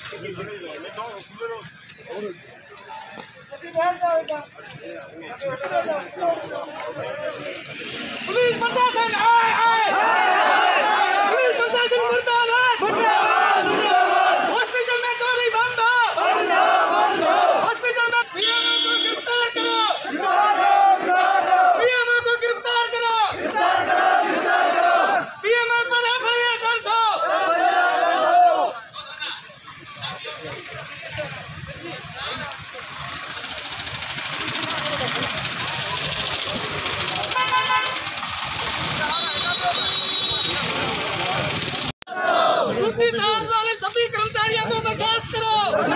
Police प्रशासन आए आए, पुलिस प्रशासन मुर्दाबाद मुर्दाबाद मुर्दाबाद। हॉस्पिटल में चोरी बंद हो, हॉस्पिटल में पीएमओ को गिरफ्तार करो, पीएमओ को गिरफ्तार करो, पीएमओ पर एफआईआर दर्ज हो। वाले सभी कर्मचारियों को बर्खास्त करो।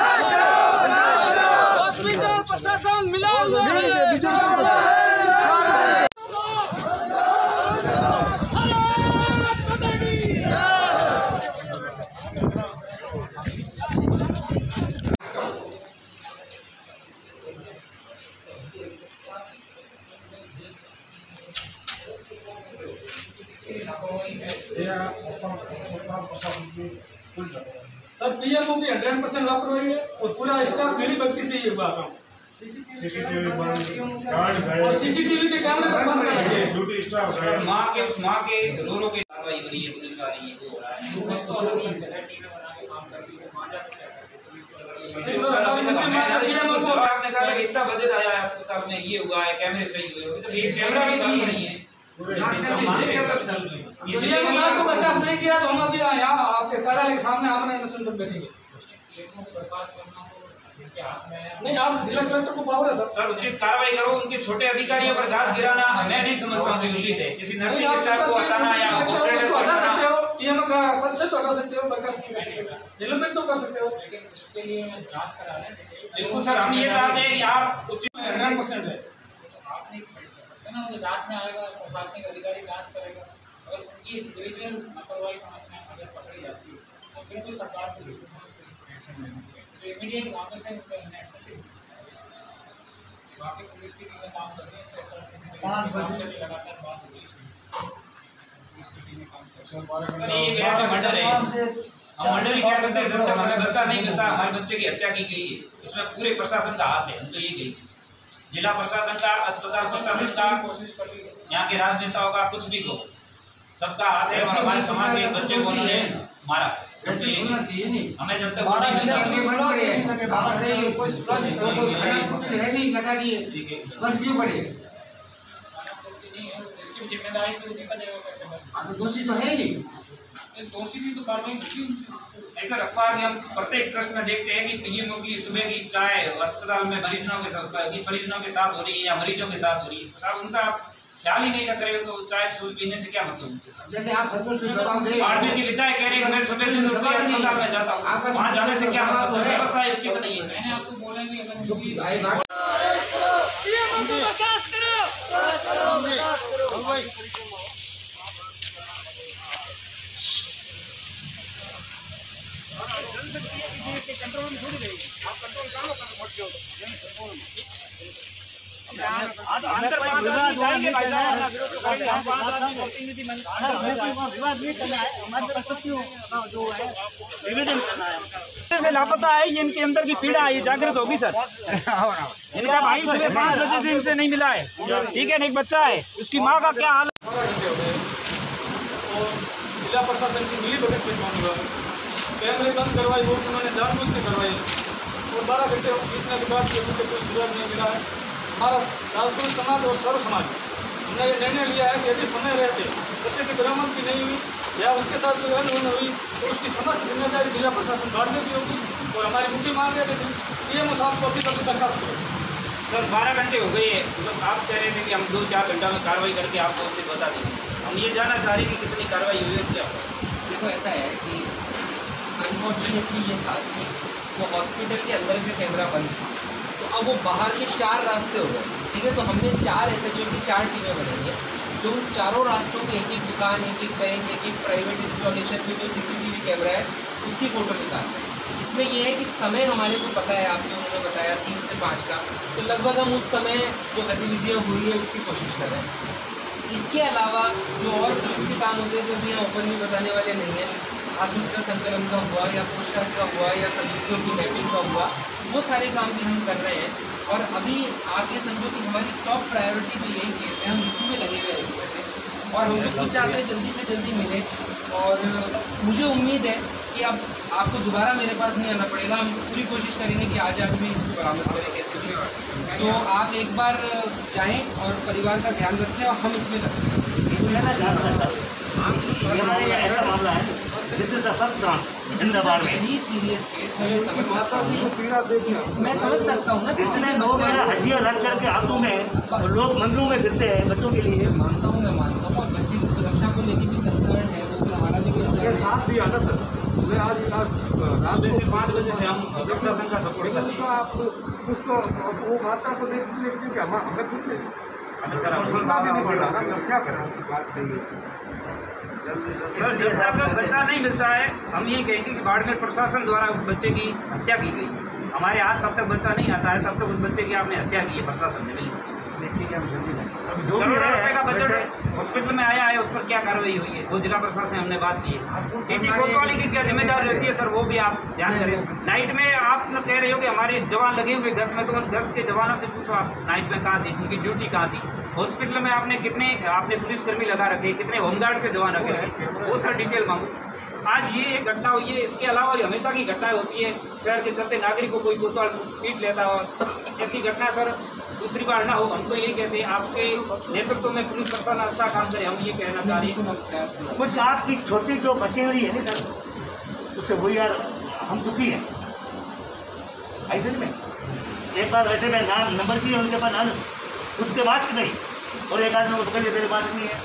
हॉस्पिटल प्रशासन मिला हुआ है। सर पीएमओ की 100% लापरवाही है और पूरा स्टाफ मेरी गलती से ये हुआ काम। सीसीटीवी बंद, और सीसीटीवी के कैमरे पर बंद कर दिए। ड्यूटी स्टाफ माँ के रो के कार्रवाई हो रही है, पुलिस आ रही है, वो हो रहा है। आपने कहा कि इतना बजट आया है अस्पताल में, ये हुआ है, कैमरे सही हुए, तो ये कैमरा भी चल रही है। ये को बर्खास्त नहीं किया तो हम अभी यहाँ आपके कार्यालय के सामने आमने अनशन पर बैठेंगे। नहीं, आप जिला कलेक्टर को पावर है सर। सर उचित कार्रवाई करो, उनके छोटे अधिकारियों पर घात गिराना मैं नहीं समझता हूँ उचित है। किसी नर्सिंग स्टाफ को हटाना या ऑपरेटर को हटा सकते हो, पीएमओ का पद से तो हटा सकते हो, बर्खास्त नहीं कर सकते, निलंबित तो कर सकते हो। उसके लिए जांच करा रहे हैं। बिल्कुल सर, हम ये चाहते हैं कि आप उचित 100% है। जांच में आएगा, प्रशासनिक अधिकारी जांच करेगा। अगर उनकी इंडिविजुअल लापरवाही समझ में अगर पकड़ी जाती है तो बिल्कुल सरकार से इमीडिएट वापस है बाकी पुलिस की टीमें काम कर रही है। लगातार बात हो रही है, मर्डर है, मर्डर ही कह सकते हैं। हमें बच्चा नहीं मिलता, हमारे बच्चे की हत्या की गई है, उसमें पूरे प्रशासन का हाथ है। हम तो ये गई जिला प्रशासन का, अस्पताल प्रशासन का, यहाँ के राजनेताओं का, कुछ भी हो, सबका हाथ है। और हमारे समाज के बच्चे को उन्होंने मारा, हमें जब तक जिम्मेदारी दोषी तो है नहीं, दोषी भी तो कार्रवाई नहीं सर। अखबार में हम प्रत्येक प्रश्न में देखते हैं कि पीएमओ की सुबह की चाय अस्पताल में मरीजों के साथ हो रही है या मरीजों के साथ हो रही है। साहब उनका ख्याल ही नहीं रख रहे हो तो चाय सूद पीने से क्या मतलब? जैसे आप बाड़मेर की विधायक कह रहे हैं मैं सुबह दिन अस्पताल में जाता हूँ, वहाँ जाने से क्या मतलब? व्यवस्था उचित नहीं है। मैंने आपको बोला कि अगर कंट्रोल में छोड़ी गई, आप कंट्रोल करो, लापता है। ये इनके अंदर की पीड़ा है, ये जागृत होगी सर। इनका भाई सुबह 5 बजे से इनसे नहीं मिला है, ठीक है। एक बच्चा है, उसकी माँ का क्या हाल है। जिला प्रशासन की मिली भगत से कौन हुआ, कैमरे बंद करवाई, वो उन्होंने जानबूझ के करवाई और 12 घंटे बीतने के बाद अभी तक कोई सुधार नहीं मिला है। हमारा राजपूत समाज और सर्व समाज हमने ये निर्णय लिया है कि यदि समय रहते बच्चे की बरामद भी नहीं हुई या उसके साथ कोई अनहोनी हुई तो उसकी समस्त जिम्मेदारी जिला प्रशासन बांटने की होगी। और हमारी मुख्य मांग है कि पीएमओ साहब को अभी तक दरखास्त करें। सर 12 घंटे हो गए, मतलब आप कह रहे थे कि हम 2-4 घंटा में कार्रवाई करके आपको उचित बता देंगे। हम ये जानना चाह रहे हैं कि कितनी कार्रवाई हुई है क्या? देखो ऐसा है कि अनफॉर्चुनेटली ये था कि वो हॉस्पिटल के अंदर का कैमरा बंद था, तो अब वो बाहर के 4 रास्ते हो गए, ठीक है। तो हमने 4 SHO की 4 टीमें बनाई हैं जो उन चारों रास्तों में एक दुकान, एक बैंक, एक प्राइवेट इंस्टॉलेशन में जो CCTV कैमरा है उसकी फ़ोटो निकालते हैं। इसमें यह है कि समय हमारे को पता है, आपने उन्होंने बताया 3 से 5 का, तो लगभग हम उस समय जो गतिविधियाँ हुई है उसकी कोशिश कर रहे हैं। इसके अलावा जो और पुलिस के काम होते हैं जो भी हम ओपनली बताने वाले नहीं हैं, आसूचना संकलन का हुआ या पूछताछ का हुआ या संदिग्धों की मैपिंग का हुआ, वो सारे काम भी हम कर रहे हैं। और अभी आगे समझो कि हमारी टॉप प्रायोरिटी तो यही केस है, हम इसी में लगे हुए हैं इस वजह से, और हम लोग चाहते हैं जल्दी से जल्दी मिले। और मुझे उम्मीद है कि अब आपको दोबारा मेरे पास नहीं आना पड़ेगा, हम पूरी कोशिश करेंगे कि आज में इसको बरामद करें कैसे भी। तो आप एक बार जाएं और परिवार का ध्यान रखें, और हम इसमें लगते हैं। ऐसा मामला है, this is the first chance in the bar में। वेरी सीरियस केस है, मैं समझ सकता हूँ, मैं समझ सकता हूँ ना। इसमें लोग हड्डियाँ रख करके हाथों में और लोग मंदिरों में फिरते हैं बच्चों के लिए। मैं मानता हूँ और बच्चे की सुरक्षा को लेकर भी कंसर्न है, वो भी हमारा भी कंसर्न साथ भी आता सर। मैं आज सुबह से 5 बजे से हम प्रशासन का सपोर्ट करते हैं। आप कुछ तो वो माता को देखते कि हमें कुछ सुनना भी नहीं पड़ रहा ना, क्या करें। बात सही है सर, जब तक बच्चा नहीं मिलता है हम यही कहेंगे कि बाड़मेर प्रशासन द्वारा उस बच्चे की हत्या की गई। हमारे हाथ कब तक बच्चा नहीं आता है तब तक उस बच्चे की आपने हत्या की है प्रशासन ने। नहीं करोड़ों रुपए का बजट हॉस्पिटल में आया है, उस पर क्या कार्रवाई हुई है, वो जिला प्रशासन हमने बात की है। सिटी कोतवाली की क्या जिम्मेदारी रहती है सर, वो भी आप ध्यान करें। नाइट में आप कह रहे हो कि हमारे जवान लगे हुए गश्त में, तो गश्त के जवानों से पूछो आप नाइट में कहाँ थी, उनकी ड्यूटी कहाँ थी। हॉस्पिटल में आपने पुलिसकर्मी लगा रखे, कितने होमगार्ड के जवान रखे थे, वो सर डिटेल मांगो। आज ये एक घटना हुई है, इसके अलावा हमेशा की घटनाएं होती है, शहर के चलते नागरिक को कोई कोतवाल पीट लेता है, और ऐसी घटना सर दूसरी बार ना हो। हम तो यही कहते हैं आपके नेतृत्व में पुलिस प्रशासन अच्छा काम करे, हम ये कहना चाह रहे हैं। कुछ आपकी छोटी जो मशीनरी है ना सर, उससे वही यार हम दुखी हैं ऐसे में। एक बार वैसे मैं नाम नंबर की उनके पास नाम उसके मास्क नहीं, और एक आदमी को पकड़ लिया मेरे मास्क नहीं है।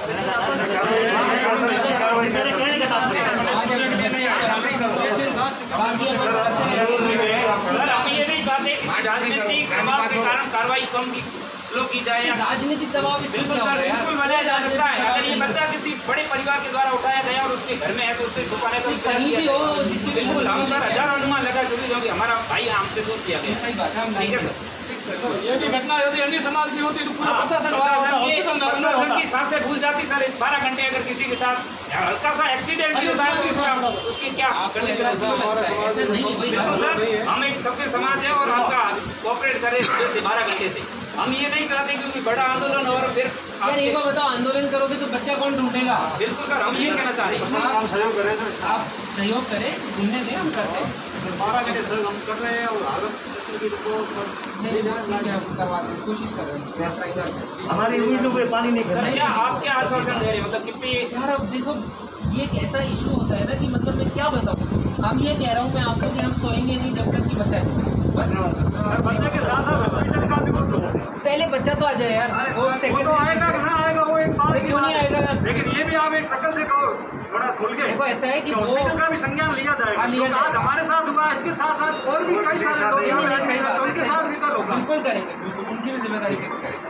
हम ये नहीं चाहते कि राजनीतिक दबाव के कारण कार्रवाई कम की स्लो की जाए। राजनीतिक दबाव बिल्कुल सर, बिल्कुल बनाया जा सकता है। अगर ये बच्चा किसी बड़े परिवार के द्वारा उठाया गया और उसके घर में है तो उसे छुपाने का कहीं भी हो, जिसकी बिल्कुल हम सर हजारों अनुमान लगा चुके हैं कि हमारा भाई हमसे दूर किया गया। सही बात है, हम ठीक है सर। ये भी घटना यदि अन्य समाज की होती तो पूरा प्रशासन प्रशासन की सांसें भूल जाती सर। 12 घंटे अगर किसी के साथ हल्का सा एक्सीडेंट भी होता है तो उसकी क्या कंडीशन ऐसे नहीं भाई, सर। हम एक सभ्य समाज है और आपका कोऑपरेट करें जैसे 12 घंटे से। हम ये नहीं चाहते क्योंकि बड़ा आंदोलन और फिर यार एक बार बताओ, आंदोलन करोगे तो बच्चा कौन ढूंढेगा? बिल्कुल सर, हम ये कहना चाह रहे हैं। हम सहयोग करें सर, आप सहयोग करें, ढूंढने दें, हम करते हैं। 12 घंटे सहयोग हम कर रहे हैं और आगत की रिपोर्ट नहीं करवा दें, कोशिश कर रहे हैं। हमारी उम्मीदों पे पानी नहीं सर कर क्या आप क्या आश्वासन दे रहे हैं, मतलब कितनी यार अब देखो, ये एक ऐसा इशू होता है ना कि मतलब मैं क्या बताऊँ। हम ये कह रहा हूँ मैं आपको कि हम सोएंगे नहीं जब तक कि बच्चा नहीं, बस बच्चे के साथ साथ हॉस्पिटल का भी कुछ पहले बच्चा तो आ जाए यार। वो वो सेकंड तो आएगा कि ना आएगा वो एक बात क्यों नहीं आएगा? लेकिन ये भी आप एक शक्ल से कहो थोड़ा खुल के। देखो ऐसा है कि वो हॉस्पिटल का भी संज्ञान लिया जाएगा। हाँ, लिया जो आज जाएगा। हमारे साथ हुआ है, इसके साथ साथ और भी कई सारे लोग नहीं, नहीं, सही बात है, उनके सही साथ बात। भी कल होगा। बिल्कुल करेंगे, बिल्कुल उनकी भी जिम्मेदारी फिक्स करेंगे।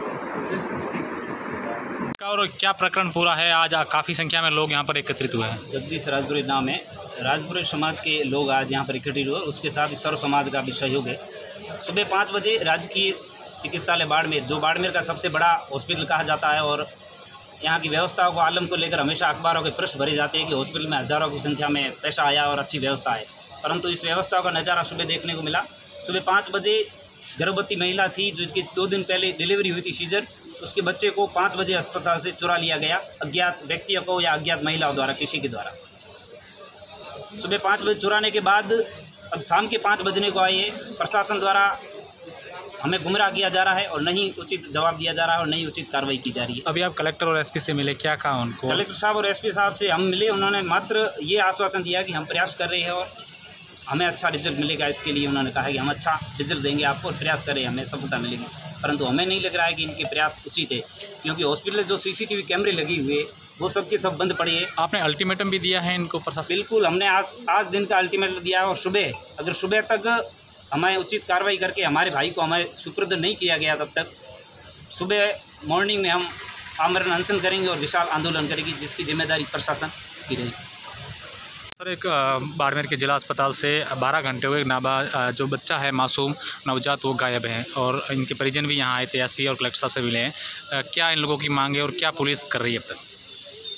और क्या प्रकरण पूरा है? आज काफ़ी संख्या में लोग यहाँ पर एकत्रित हुए हैं। जगदीश राजपुरी नाम है। राजपुरी समाज के लोग आज यहाँ पर इकट्ठे हुए, उसके साथ ही सर्व समाज का भी सहयोग है। सुबह 5 बजे राजकीय चिकित्सालय बाड़मेर, जो बाड़मेर का सबसे बड़ा हॉस्पिटल कहा जाता है, और यहाँ की व्यवस्थाओं को आलम को लेकर हमेशा अखबारों के पृष्ठ भरे जाते हैं कि हॉस्पिटल में हज़ारों की संख्या में पैसा आया और अच्छी व्यवस्था है, परंतु इस व्यवस्था का नज़ारा सुबह देखने को मिला। सुबह 5 बजे गर्भवती महिला थी जिसकी 2 दिन पहले डिलीवरी हुई थी सीजर, उसके बच्चे को 5 बजे अस्पताल से चुरा लिया गया अज्ञात व्यक्तियों को या अज्ञात महिलाओं द्वारा, किसी के द्वारा। सुबह 5 बजे चुराने के बाद अब शाम के 5 बजने को आए, प्रशासन द्वारा हमें गुमराह किया जा रहा है और नहीं उचित जवाब दिया जा रहा है और नहीं उचित कार्रवाई की जा रही है। अभी आप कलेक्टर और एसपी से मिले, क्या कहा उनको? कलेक्टर साहब और एसपी साहब से हम मिले, उन्होंने मात्र ये आश्वासन दिया कि हम प्रयास कर रहे हैं और हमें अच्छा रिजल्ट मिलेगा। इसके लिए उन्होंने कहा कि हम अच्छा रिजल्ट देंगे आपको, प्रयास करें, हमें सफलता मिलेगी। परंतु हमें नहीं लग रहा है कि इनके प्रयास उचित है, क्योंकि हॉस्पिटल जो CCTV कैमरे लगे हुए वो सबके सब बंद पड़े हैं। आपने अल्टीमेटम भी दिया है इनको प्रशासन? बिल्कुल, हमने आज दिन का अल्टीमेटम दिया है, और अगर सुबह तक हमें उचित कार्रवाई करके हमारे भाई को हमें सुपुर्द नहीं किया गया, तब तक सुबह मॉर्निंग में हम आमरण अनशन करेंगे और विशाल आंदोलन करेंगे, जिसकी जिम्मेदारी प्रशासन की रहेगी। सर, एक बाड़मेर के जिला अस्पताल से 12 घंटे हुए जो बच्चा है मासूम नवजात वो गायब है, और इनके परिजन भी यहाँ आए थे, एसपी और कलेक्टर साहब से मिले हैं। क्या इन लोगों की मांग है और क्या पुलिस कर रही है अब तक?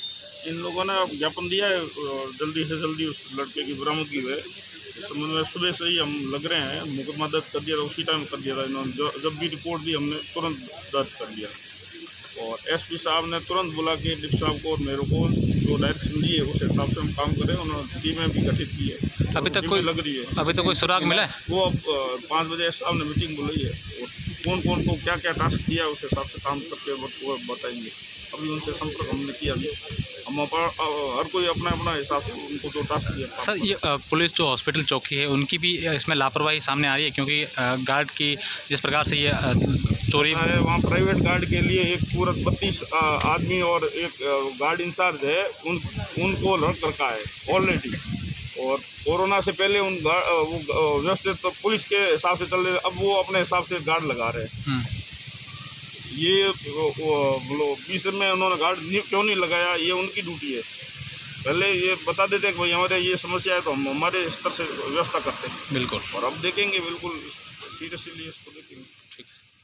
इन लोगों ने ज्ञापन दिया है और जल्दी से जल्दी उस लड़के की बरामदगी हुई है। इस संबंध में सुबह से ही हम लग रहे हैं, मुकदमा दर्ज कर दिया था, उसी टाइम कर दिया था इन्होंने। जब भी रिपोर्ट दी हमने तुरंत दर्ज कर दिया और एसपी साहब ने तुरंत बुला के डिप्टी साहब को और मेरे को जो डायरेक्शन दी है उस हिसाब से हम काम करें। उन्होंने टीमें भी गठित की है। अभी तक कोई लग रही है, अभी तक कोई सुराग मिला है? वो अब 5 बजे साहब ने मीटिंग बुलाई है और कौन कौन को क्या क्या टास्क दिया उस हिसाब से काम करके वो बताएंगे। अभी उनसे संपर्क हमने किया भी, हम हर कोई अपना अपना हिसाब से उनको जो टास्क दिया। सर, ये पुलिस जो हॉस्पिटल चौकी है उनकी भी इसमें लापरवाही सामने आ रही है, क्योंकि गार्ड की जिस प्रकार से ये चोरी है, वहाँ प्राइवेट गार्ड के लिए एक पूरा 32 आदमी और एक गार्ड इंचार्ज है, उनको रख रखा है ऑलरेडी। और कोरोना से पहले वो व्यवस्थित तो पुलिस के हिसाब से चल रहे, अब वो अपने हिसाब से गार्ड लगा रहे हैं। ये बीच में उन्होंने गार्ड क्यों नहीं लगाया, ये उनकी ड्यूटी है। पहले ये बता देते कि भाई हमारे ये समस्या है तो हम हमारे स्तर से व्यवस्था करते हैं। बिल्कुल। और अब देखेंगे, बिल्कुल सीरियसली इसको देखेंगे। ठीक है।